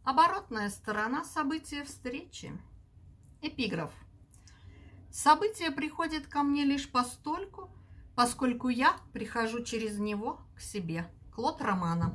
Оборотная сторона события встречи. Эпиграф. Событие приходит ко мне лишь постольку, поскольку я прихожу через него к себе. Клод Романо.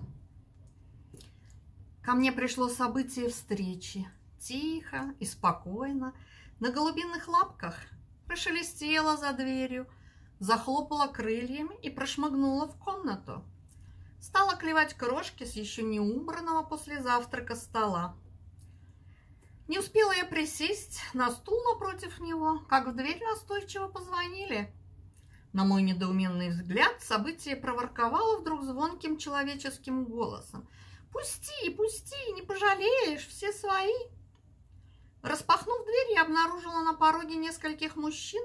Ко мне пришло событие встречи. Тихо и спокойно, на голубиных лапках прошелестело за дверью, захлопала крыльями и прошмыгнула в комнату. Стала клевать крошки с еще не убранного после завтрака стола. Не успела я присесть на стул напротив него, как в дверь настойчиво позвонили. На мой недоуменный взгляд событие проворковало вдруг звонким человеческим голосом. «Пусти, пусти, не пожалеешь, все свои!» Распахнув дверь, я обнаружила на пороге нескольких мужчин.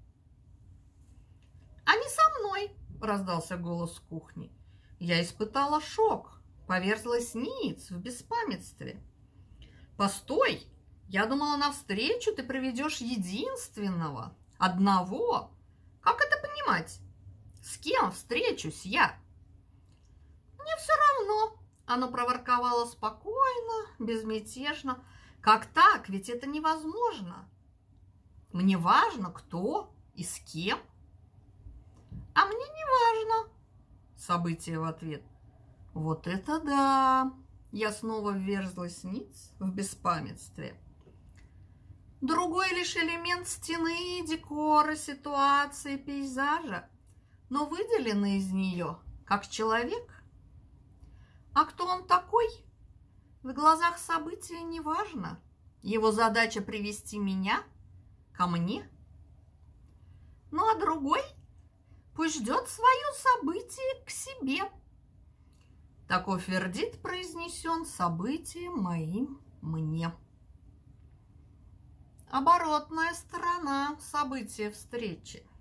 «Они со мной!» – раздался голос с кухни. Я испытала шок, поверзлась ниц в беспамятстве. «Постой! Я думала, навстречу ты приведешь единственного, одного. Как это понимать? С кем встречусь я?» «Мне все равно!» – оно проворковало спокойно, безмятежно. «Как так? Ведь это невозможно. Мне важно, кто и с кем». «А мне не важно». Событие в ответ. «Вот это да!» Я снова вверзлась ниц в беспамятстве. Другой лишь элемент стены, декора, ситуации, пейзажа, но выделенный из нее как человек. А кто он такой? В глазах события не важно. Его задача привести меня ко мне. Ну а другой пусть ждет свое событие к себе. Таков вердикт произнесен событием моим мне. Оборотная сторона события встречи.